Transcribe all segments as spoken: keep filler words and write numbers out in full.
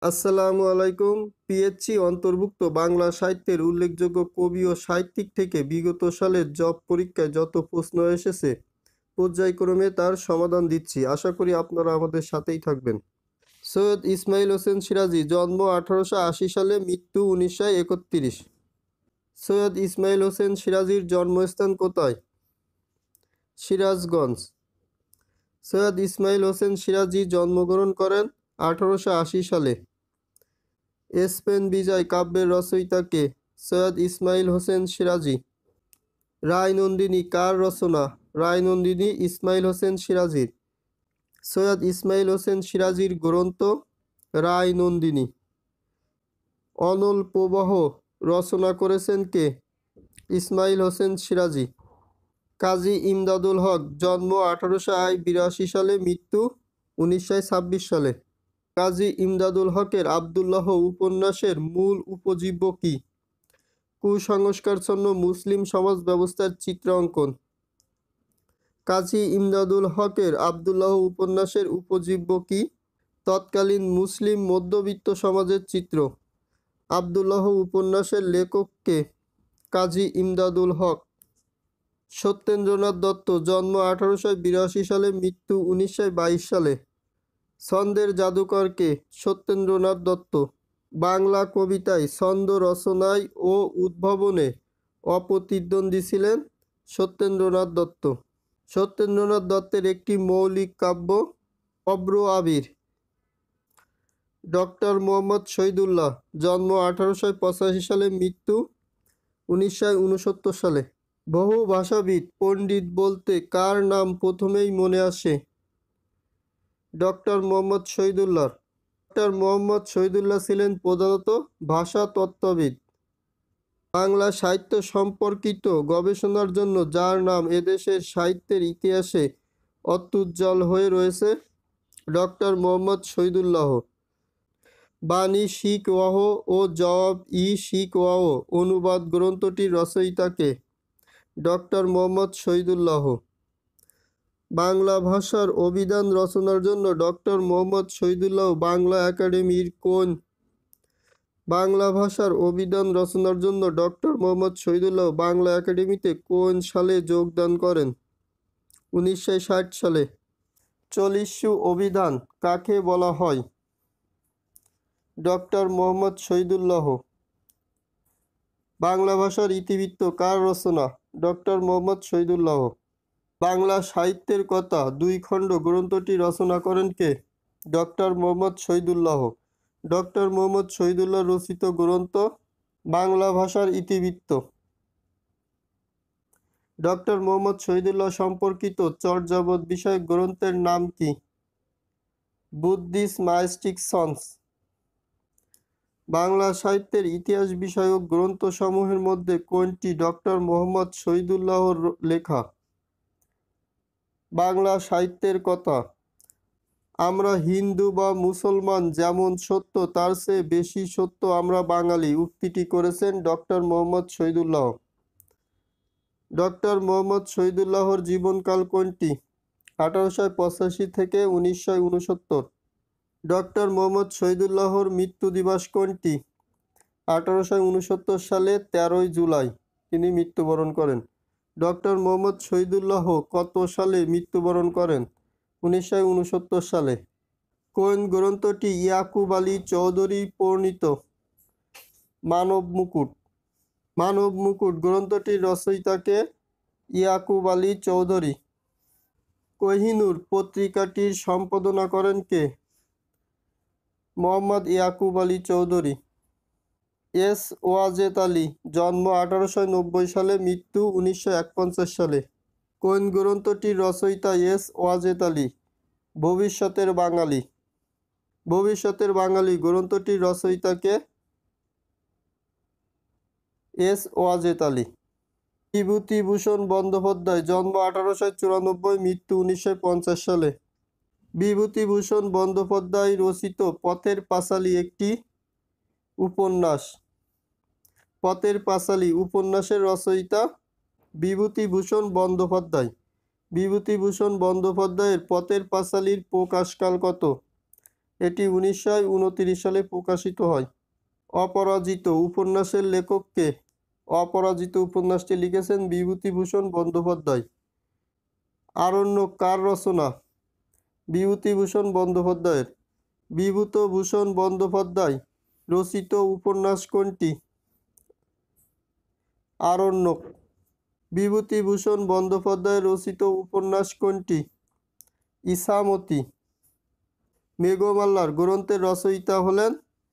আসসালামু আলাইকুম। পিএইচসি অন্তর্ভুক্ত বাংলা সাহিত্যের উল্লেখযোগ্য কবি ও সাহিত্যিক থেকে বিগত সালের জব পরীক্ষায় যত প্রশ্ন এসেছে পর্যায়ক্রমে তার সমাধান দিচ্ছি। আশা করি আপনারা আমাদের সাথেই থাকবেন। সৈয়দ ইসমাইল হোসেন সিরাজি, জন্ম আঠারোশো আশি সালে, মৃত্যু উনিশশো একত্রিশ। সৈয়দ ইসমাইল হোসেন সিরাজির জন্মস্থান কোথায়? সিরাজগঞ্জ। সৈয়দ ইসমাইল হোসেন সিরাজি জন্মগ্রহণ করেন আঠারোশো আশি সালে। স্পেন বিজয় কাব্যের রচয়িতা কে? সৈয়দ ইসমাইল হোসেন সিরাজি। রায়নন্দিনী কার রচনা? রায়নন্দিনী ইসমাইল হোসেন সিরাজির। সৈয়দ ইসমাইল হোসেন সিরাজির গ্রন্থ রায়নন্দিনী। অনল প্রবাহ রচনা করেছেন কে? ইসমাইল হোসেন সিরাজি। কাজী ইমদাদুল হক, জন্ম আঠারোশো বিরাশি সালে, মৃত্যু উনিশশো ছাব্বিশ সালে। কাজী ইমদাদুল হকের আবদুল্লাহ উপন্যাসের মূল উপজীব্য কি? কুসংস্কারচ্ছন্ন মুসলিম সমাজ ব্যবস্থার চিত্র অঙ্কন। কাজী ইমদাদুল হকের আবদুল্লাহ উপন্যাসের উপজীব্য কি? তৎকালীন মুসলিম মধ্যবিত্ত সমাজের চিত্র। আবদুল্লাহ উপন্যাসের লেখক কে? কাজী ইমদাদুল হক। সত্যেন্দ্রনাথ দত্ত, জন্ম আঠারোশো বিরাশি সালে, মৃত্যু উনিশশো বাইশ সালে। ছন্দের জাদুকর কে? সত্যেন্দ্রনাথ দত্ত। বাংলা কবিতায় ছন্দ রচনায় ও উদ্ভাবনে অপ্রতিদ্বন্দ্বী ছিলেন সত্যেন্দ্রনাথ দত্ত। সত্যেন্দ্রনাথ দত্তের একটি মৌলিক কাব্য অব্র আবির। ডক্টর মোহাম্মদ শহীদুল্লাহ, জন্ম আঠারোশো পঁচাশি সালে, মৃত্যু উনিশশো উনসত্তর সালে। বহু ভাষাবিদ পণ্ডিত বলতে কার নাম প্রথমেই মনে আসে? ডক্টর মোহাম্মদ শহীদুল্লাহ। ডক্টর মোহাম্মদ শহীদুল্লাহ ছিলেন প্রধানত ভাষা তত্ত্ববিদ। বাংলা সাহিত্য সম্পর্কিত গবেষণার জন্য যার নাম এদেশের সাহিত্যের ইতিহাসে অত্যুজ্জ্বল হয়ে রয়েছে, ডক্টর মোহাম্মদ শহীদুল্লাহ। বাণী শিখ ওয়াহ ও জবাব ই শিখ ওয়াহ অনুবাদ গ্রন্থটির রচয়িতা কে? ডক্টর মোহাম্মদ শহীদুল্লাহ। বাংলা ভাষার অভিধান রচনার জন্য ডক্টর মোহাম্মদ শহীদুল্লাহ বাংলা একাডেমির কোন বাংলা ভাষার অভিধান রচনার জন্য ডক্টর মোহাম্মদ শহীদুল্লাহ বাংলা একাডেমিতে কোন সালে যোগদান করেন? উনিশশো ষাট সালে। চলিস্যু অভিধান কাকে বলা হয়? ডক্টর মোহাম্মদ শহীদুল্লাহ। বাংলা ভাষার ইতিবৃত্ত কার রচনা? ডক্টর মোহাম্মদ শহীদুল্লাহ। বাংলা সাহিত্যের কথা দুই খণ্ড গ্রন্থটি রচনা করেন কে? ডক্টর মোহাম্মদ শহীদুল্লাহ। ডক্টর মোহাম্মদ শহীদুল্লাহ রচিত গ্রন্থ বাংলা ভাষার ইতিবৃত্ত। ডক্টর মোহাম্মদ শহীদুল্লাহ সম্পর্কিত চর্যাপদ বিষয়ক গ্রন্থের নাম কি? Buddhist মাইস্টিক sons. বাংলা সাহিত্যের ইতিহাস বিষয়ক গ্রন্থসমূহের মধ্যে কোনটি ডক্টর মোহাম্মদ শহীদুল্লাহর লেখা? বাংলা সাহিত্যের কথা। আমরা হিন্দু বা মুসলমান যেমন সত্য তার চেয়ে বেশি সত্য আমরা বাঙালি উক্তিটি করেছেন ডক্টর মোহাম্মদ শহীদুল্লাহ। ডক্টর মোহাম্মদ শহীদুল্লাহর জীবনকাল কোনটি? আঠারোশো পঁচাশি থেকে উনিশশো উনসত্তর। ডক্টর মোহাম্মদ শহীদুল্লাহর মৃত্যু দিবস কোনটি? আঠারোশো উনসত্তর সালে তেরোই জুলাই তিনি মৃত্যুবরণ করেন। ডক্টর মোহাম্মদ শহীদুল্লাহ কত সালে মৃত্যুবরণ করেন? উনিশশো উনসত্তর সালে। কোন গ্রন্থটি ইয়াকুব আলী চৌধুরী প্রণীত? মানব মুকুট। মানব মুকুট গ্রন্থটির রচয়িতাকে? ইয়াকুব আলী চৌধুরী। কোহিনূর পত্রিকাটির সম্পাদনা করেন কে? মোহাম্মদ ইয়াকুব আলী চৌধুরী। এস ওয়াজেদ আলী, জন্ম আঠারোশো নব্বই সালে, মৃত্যু উনিশশো একপঞ্চাশ সালে। কোন গ্রন্থটির রচয়িতা এস ওয়াজেদ আলী? ভবিষ্যতের বাঙালি। ভবিষ্যতের বাঙালি গ্রন্থটির রচয়িতাকে? এস ওয়াজেদ আলী। বিভূতিভূষণ বন্দ্যোপাধ্যায়, জন্ম আঠারোশো চুরানব্বই, মৃত্যু উনিশশো পঞ্চাশ সালে। বিভূতিভূষণ বন্দ্যোপাধ্যায় রচিত পথের পাঁচালী একটি উপন্যাস। পথের পাঁচালী উপন্যাসের রচয়িতা বিভূতিভূষণ বন্দ্যোপাধ্যায়। বিভূতিভূষণ বন্দ্যোপাধ্যায়ের পথের পাঁচালীর প্রকাশকাল কত? এটি উনিশশো উনত্রিশ সালে প্রকাশিত হয়। অপরাজিত উপন্যাসের লেখককে? অপরাজিত উপন্যাসটি লিখেছেন বিভূতিভূষণ বন্দ্যোপাধ্যায়। আরণ্যক কার রচনা? বিভূতিভূষণ বন্দ্যোপাধ্যায়ের। বিভূতিভূষণ বন্দ্যোপাধ্যায় রচিত উপন্যাস কোনটি? আরণ্যক। বিভূতিভূষণ বন্দ্যোপাধ্যায় রচিত উপন্যাস কোনটি? ইছামতী। মেঘমাল্লার গ্রন্থের রচয়িতা হলেন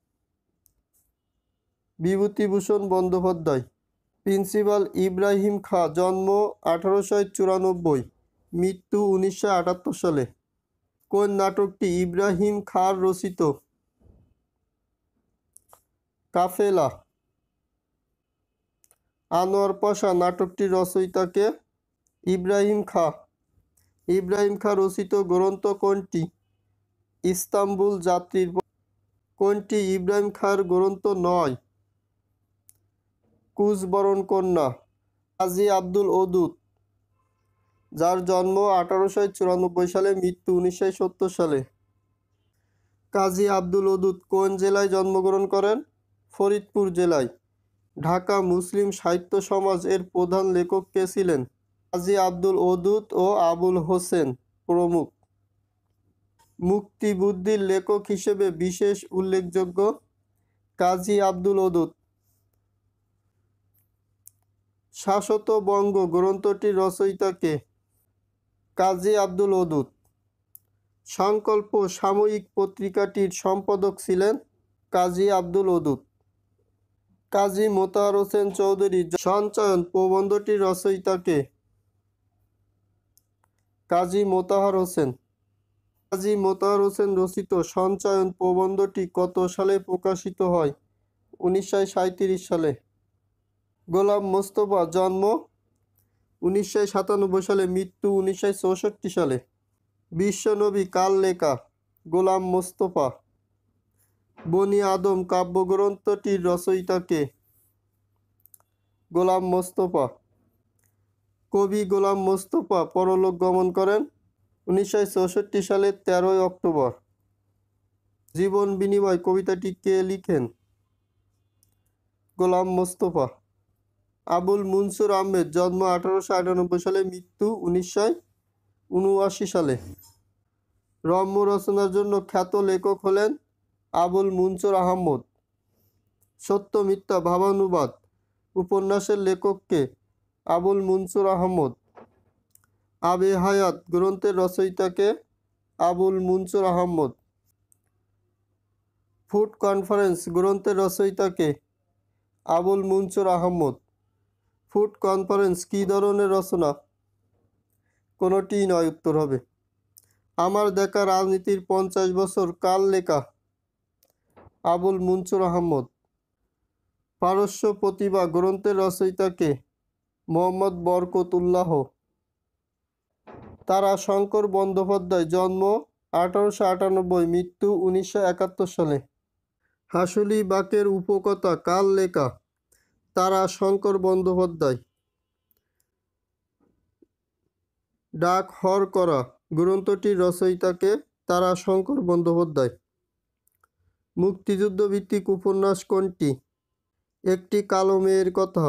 বিভূতিভূষণ বন্দ্যোপাধ্যায়। প্রিন্সিপাল ইব্রাহিম খাঁ জন্ম আঠারোশো চুরানব্বই, মৃত্যু উনিশশো আটাত্তর সালে। কোন নাটকটি ইব্রাহিম খাঁর রচিত? কাফেলা। আনোয়ার পাশা নাটকটির রচয়িতা কে? ইব্রাহিম খাঁ। ইব্রাহিম খাঁ রচিত গ্রন্থ কোনটি? ইস্তাম্বুল যাত্রীর পথ। কোনটি ইব্রাহিম খাঁর গ্রন্থ নয়? কুচবরণ কন্যা। কাজী আব্দুল ওদুদ, যার জন্ম আঠারোশো চুরানব্বই সালে, মৃত্যু উনিশশো সত্তর সালে। কাজী আব্দুল ওদুদ কোন জেলায় জন্মগ্রহণ করেন? ফরিদপুর জেলায়। ঢাকা মুসলিম সাহিত্য সমাজ এর প্রধান লেখক কে ছিলেন? কাজী আব্দুল ওদুদ ও আবুল হোসেন প্রমুখ। মুক্তিবুদ্ধির লেখক হিসেবে বিশেষ উল্লেখযোগ্য? কাজী আব্দুল ওদুদ। শাশ্বত বঙ্গ গ্রন্থটির রচয়িতা কে? কাজী আব্দুল ওদুদ। সংকল্প সাময়িক পত্রিকাটির সম্পাদক ছিলেন কাজী আব্দুল ওদুদ। কাজী মোতাহার হোসেন চৌধুরী সঞ্চয়ন প্রবন্ধটির রচয়িতা কে? কাজী মোতাহার হোসেন। কাজী মোতাহার হোসেন রচিত সঞ্চয়ন প্রবন্ধটি কত সালে প্রকাশিত হয়? উনিশশো সাঁইত্রিশ সালে। গোলাম মোস্তফা জন্ম উনিশশো সাতানব্বই সালে, মৃত্যু উনিশশো চৌষট্টি সালে। বিশ্বনবী কার লেখা? গোলাম মোস্তফা। বনি আদম কাব্যগ্রন্থটির রচয়িতা কে? গোলাম মোস্তফা। কবি গোলাম মোস্তফা পরলোক গমন করেন উনিশশো চৌষট্টি সালের তেরোই অক্টোবর। জীবন বিনিময় কবিতাটি কে লিখেন? গোলাম মোস্তফা। আবুল মনসুর আহমেদ জন্ম আঠারোশো আটানব্বই সালে, মৃত্যু উনিশশো উনআশি সালে। রম্য রচনার জন্য খ্যাত লেখক হলেন আবুল মনসুর আহমদ। সত্য মিথ্যা ভাবানুবাদ উপন্যাসের লেখককে? আবুল মনসুর আহমদ। আবে হায়াত গ্রন্থের রচয়িতাকে? আবুল মনসুর আহমদ। ফুড কনফারেন্স গ্রন্থের রচয়িতাকে? আবুল মনসুর আহমদ। ফুড কনফারেন্স কী ধরনের রচনা? কোনোটিই নয়, উত্তর হবে। আমার দেখা রাজনীতির পঞ্চাশ বছর কার লেখা? আবুল মনসুর আহমদ। পারস্য প্রতিভা গ্রন্থের রচয়িতাকে? মোহাম্মদ বরকতুল্লাহ। তারাশঙ্কর বন্দ্যোপাধ্যায় জন্ম আঠারোশো আটানব্বই, মৃত্যু উনিশশো একাত্তর সালে। হাসুলি বাকের উপকথা কার লেখা? তারাশঙ্কর বন্দ্যোপাধ্যায়। ডাক হর করা গ্রন্থটির রচয়িতাকে? তারাশঙ্কর বন্দ্যোপাধ্যায়। মুক্তিযুদ্ধ ভিত্তিক উপন্যাস কোনটি? একটি কালো মেয়ের কথা।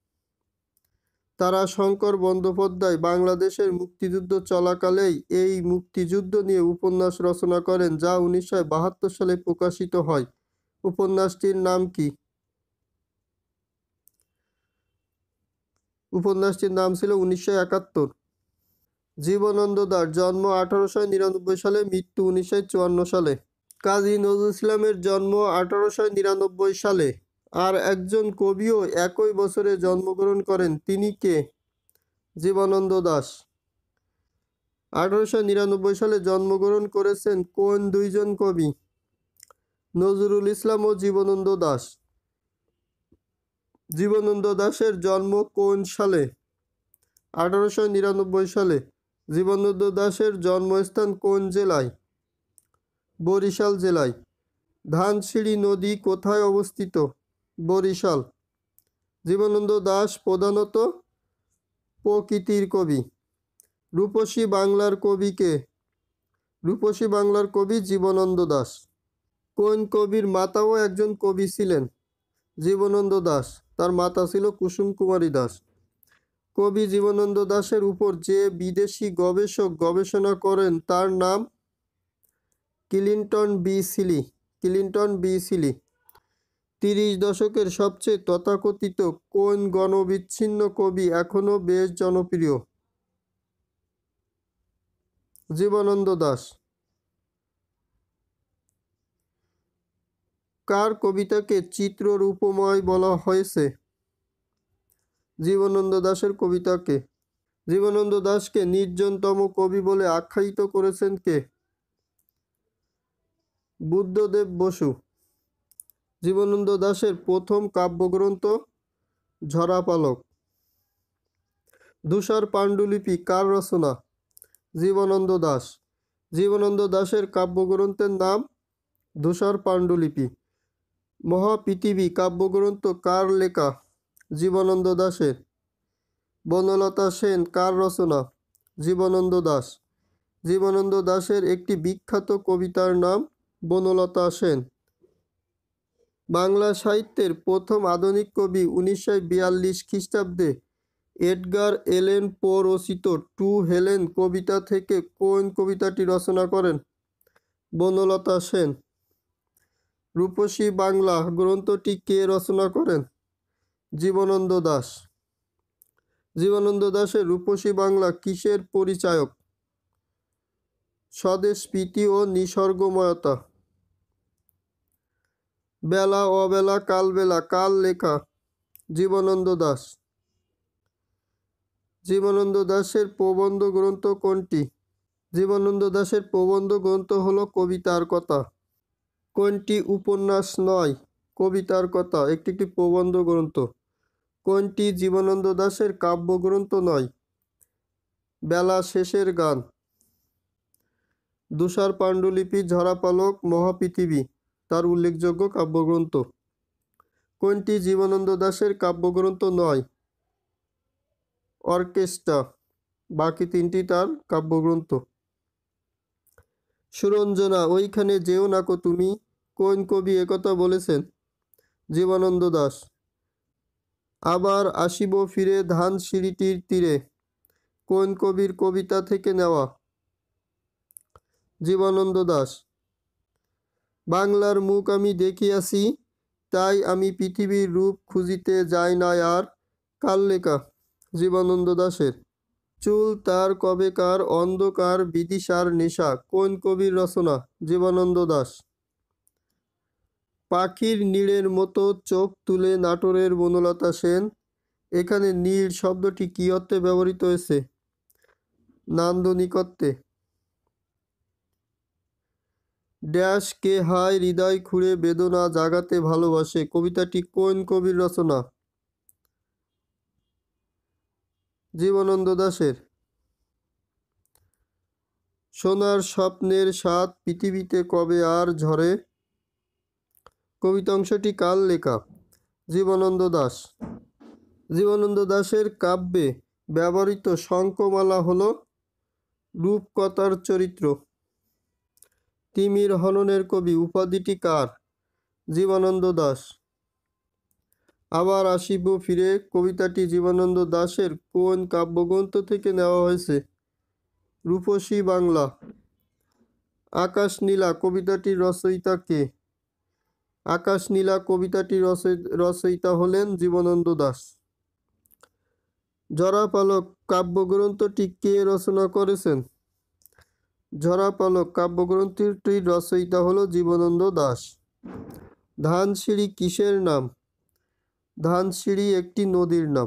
তারাশঙ্কর বন্দ্যোপাধ্যায় বাংলাদেশের মুক্তিযুদ্ধ চলাকালেই এই মুক্তিযুদ্ধ নিয়ে উপন্যাস রচনা করেন, যা উনিশশো বাহাত্তর সালে প্রকাশিত হয়। উপন্যাসটির নাম কি? উপন্যাসটির নাম ছিল উনিশশো একাত্তর। জীবনানন্দ দাশ জন্ম আঠারোশো নিরানব্বই সালে, মৃত্যু উনিশশো চুয়ান্ন সালে। কাজী নজরুল ইসলামের জন্ম আঠারোশো নিরানব্বই সালে। আর একজন কবিও একই বছরে জন্মগ্রহণ করেন, তিনি কে? জীবনানন্দ দাশ। আঠারোশো নিরানব্বই সালে জন্মগ্রহণ করেছেন কোন দুইজন কবি? নজরুল ইসলাম ও জীবনানন্দ দাশ। জীবনানন্দ দাশের জন্ম কোন সালে? আঠারোশো নিরানব্বই সালে। জীবনানন্দ দাশের জন্মস্থান কোন জেলায়? বরিশাল জেলায়। ধানসিঁড়ি নদী কোথায় অবস্থিত? বরিশাল। জীবনানন্দ দাশ প্রধানত প্রকৃতির কবি। রূপসী বাংলার কবি কে? রূপসী বাংলার কবি জীবনানন্দ দাশ। কোন কবির মাতাও একজন কবি ছিলেন? জীবনানন্দ দাশ। তার মাতা ছিল কুসুম কুমারী দাস। কবি জীবনানন্দ দাশের উপর যে বিদেশি গবেষক গবেষণা করেন তার নাম? Clinton B Seely. Clinton B Seely. তিরিশ দশকের সবচেয়ে তথাকথিত কোন গণবিচ্ছিন্ন কবি এখনো বেশ জনপ্রিয়? জীবনানন্দ দাশ। কার কবিতাকে চিত্ররূপময় বলা হয়েছে? জীবনানন্দ দাশের কবিতাকে। জীবনানন্দ দাশকে নির্জনতম কবি বলে আখ্যায়িত করেছেন কে? বুদ্ধদেব বসু। জীবনানন্দ দাশের প্রথম কাব্যগ্রন্থ ঝরাপালক। ধূসর পাণ্ডুলিপি কার রচনা? জীবনানন্দ দাশ। জীবনানন্দ দাশের কাব্যগ্রন্থের নাম ধূসর পাণ্ডুলিপি। মহাপৃথিবী কাব্যগ্রন্থ কার লেখা? জীবনানন্দ দাশের। বনলতা সেন কার রচনা? জীবনানন্দ দাশ। জীবনানন্দ দাশের একটি বিখ্যাত কবিতার নাম বনলতা সেন। বাংলা সাহিত্যের প্রথম আধুনিক কবি উনিশশো বিয়াল্লিশ খ্রিস্টাব্দে এডগার এলেন পো রচিত টু হেলেন কবিতা থেকে কোন কবিতাটি রচনা করেন? বনলতা সেন। রূপসী বাংলা গ্রন্থটি কে রচনা করেন? জীবনানন্দ দাশ। জীবনানন্দ দাশের রূপসী বাংলা কিসের পরিচায়ক? স্বদেশপ্রীতি ও নিসর্গময়তা। বেলা অবেলা কালবেলা কার লেখা? জীবনানন্দ দাশ। জীবনানন্দ দাশের প্রবন্ধ গ্রন্থ কোনটি? জীবনানন্দ দাশের প্রবন্ধ গ্রন্থ হল কবিতার কথা। কোনটি উপন্যাস নয়, কবিতার কথা একটি একটি প্রবন্ধ গ্রন্থ? কোনটি জীবনানন্দ দাশের কাব্যগ্রন্থ নয়? বেলা শেষের গান। ধূসর পাণ্ডুলিপি, ঝরাপালক, মহাপৃথিবী তার উল্লেখযোগ্য কাব্যগ্রন্থ। কোনটি জীবনানন্দ দাশের কাব্যগ্রন্থ নয়? অর্কেস্ট্রা। বাকি তিনটি তার কাব্যগ্রন্থ। সুরঞ্জনা ওইখানে যেও নাকো তুমি, কোন কবি একথা বলেছেন? জীবনানন্দ দাশ। আবার আসিব ফিরে ধানসিঁড়িটির তীরে কোন কবির কবিতা থেকে নেওয়া? জীবনানন্দ দাশ। বাংলার মুখ আমি দেখিয়াছি, তাই আমি পৃথিবীর রূপ খুঁজিতে যাই না আর কার লেখা? জীবনানন্দ দাশের। চুল তার কবেকার অন্ধকার বিদিশার নেশা কোন কবির রচনা? জীবনানন্দ দাশ। পাখির নীড়ের মতো চোখ তুলে নাটোরের বনলতা সেন, এখানে নীড় শব্দটি কী অর্থে ব্যবহৃত হয়েছে? নান্দনিক অর্থে। ড্যাশ কে হায় হৃদয় খুঁড়ে বেদনা জাগাতে ভালোবাসে কবিতাটি কোন কবির রচনা? জীবনানন্দ দাশের। সোনার স্বপ্নের স্বাদ পৃথিবীতে কবে আর ঝরে কবিতা অংশটি কার লেখা? জীবনানন্দ দাশ। জীবনানন্দ দাশের কাব্যে ব্যবহৃত শঙ্খমালা হল রূপকথার চরিত্র। তিমির হননের কবি উপাধিটি কার? জীবনানন্দ দাশ। আবার আসিব ফিরে কবিতাটি জীবনানন্দ দাশের কোন কাব্যগ্রন্থ থেকে নেওয়া হয়েছে? রূপসী বাংলা। আকাশ নীলা কবিতাটির রচয়িতা কে? আকাশ নীলা কবিতাটির রচয়িতা হলেন জীবনানন্দ দাশ। ঝরাপালক কাব্যগ্রন্থটি কে রচনা করেছেন? ঝরাপালক কাব্যগ্রন্থটির রচয়িতা হল জীবনানন্দ দাশ। ধানসিঁড়ি কিসের নাম? ধানসিঁড়ি একটি নদীর নাম।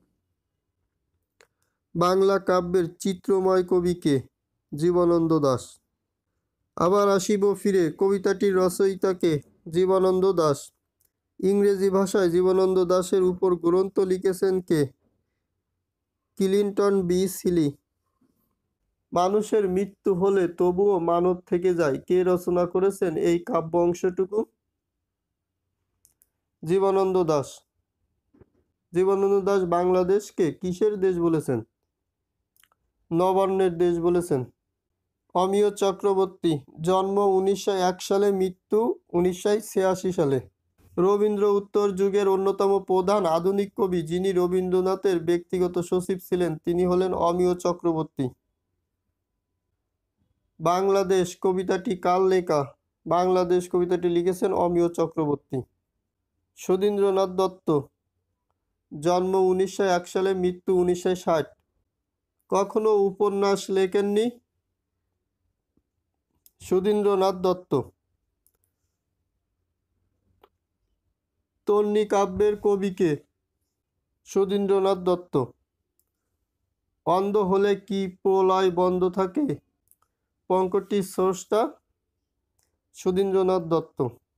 বাংলা কাব্যের চিত্রময় কবি কে? জীবনানন্দ দাশ। আবার আসিব ফিরে কবিতাটির রচয়িতা কে? জীবনানন্দ দাশ। ইংরেজি ভাষায় জীবনানন্দ দাশের উপর গ্রন্থ লিখেছেন কে? Clinton B Seely. মানুষের মৃত্যু হলে তবুও মানব থেকে যায় কে রচনা করেছেন এই কাব্য অংশটুকু? জীবনানন্দ দাশ। জীবনানন্দ দাশ বাংলাদেশকে কিসের দেশ বলেছেন? নবান্নের দেশ বলেছেন। অমিয় চক্রবর্তী, জন্ম উনিশশো এক সালে, মৃত্যু উনিশশো ছিয়াশি সালে। রবীন্দ্র উত্তর যুগের অন্যতম প্রধান আধুনিক কবি যিনি রবীন্দ্রনাথের ব্যক্তিগত সচিব ছিলেন তিনি হলেন অমিয় চক্রবর্তী। বাংলাদেশ কবিতাটি কার লেখা? বাংলাদেশ কবিতাটি লিখেছেন অমিয় চক্রবর্তী। সুধীন্দ্রনাথ দত্ত, জন্ম উনিশশো এক সালে, মৃত্যু উনিশশো ষাট। কখনো উপন্যাস লেখেননি? সুধীন্দ্রনাথ দত্ত। তন্বী কাব্যের কবিকে? সুধীন্দ্রনাথ দত্ত। অন্ধ হলে কি প্রলয় বন্ধ থাকে? পঙ্কটির স্রষ্টা? সুধীন্দ্রনাথ দত্ত।